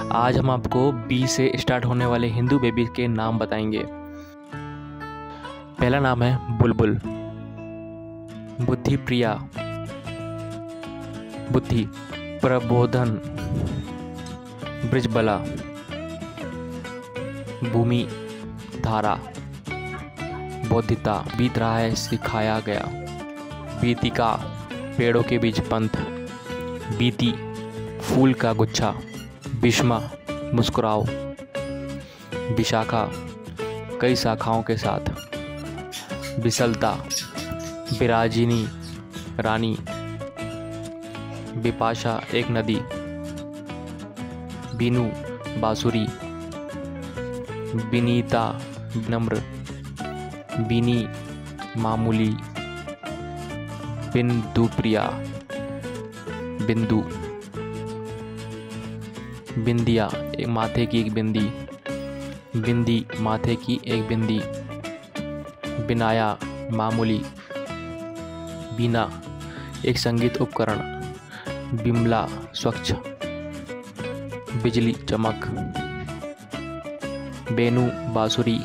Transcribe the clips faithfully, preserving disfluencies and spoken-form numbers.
आज हम आपको बी से स्टार्ट होने वाले हिंदू बेबी के नाम बताएंगे। पहला नाम है बुलबुल, बुद्धि प्रिया, बुद्धि, प्रबोधन, ब्रिजबला, भूमि, धारा, बौद्धिता, बीत रहा है सिखाया गया, बीतिका, पेड़ों के बीच पंथ, बीती, फूल का गुच्छा, भीष्मा, मुस्कुराओ, विशाखा, कई शाखाओं के साथ, विसलता, विराजिनी, रानी, बिपाशा, एक नदी, बीनू, बांसुरी, विनीता, विनम्र, बीनी, मामूली, बिंदु प्रिया, बिंदु, बिंदिया, एक माथे की एक बिंदी, बिंदी, माथे की एक बिंदी, बिनाया, मामूली, बीना, एक संगीत उपकरण, बिमला, स्वच्छ, बिजली, चमक, बेनु, बांसुरी,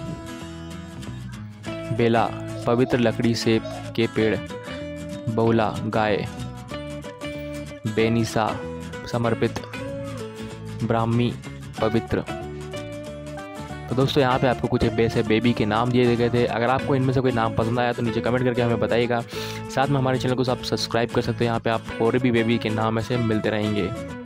बेला, पवित्र लकड़ी से के पेड़, बौला, गाय, बेनिसा, समर्पित, ब्राह्मी, पवित्र। तो दोस्तों यहाँ पे आपको कुछ वैसे बेबी के नाम दिए गए थे। अगर आपको इनमें से कोई नाम पसंद आया तो नीचे कमेंट करके हमें बताइएगा। साथ में हमारे चैनल को आप सब्सक्राइब कर सकते हैं। यहाँ पे आप और भी बेबी के नाम ऐसे मिलते रहेंगे।